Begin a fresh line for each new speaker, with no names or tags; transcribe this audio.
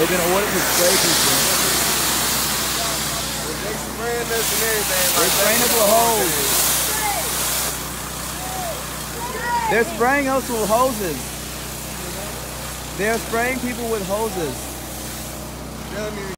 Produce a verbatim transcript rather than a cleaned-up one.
They've been ordered to spray people.
They spraying us and everything.
They're spraying us with hose. They're spraying us with hoses. They're spraying people with hoses.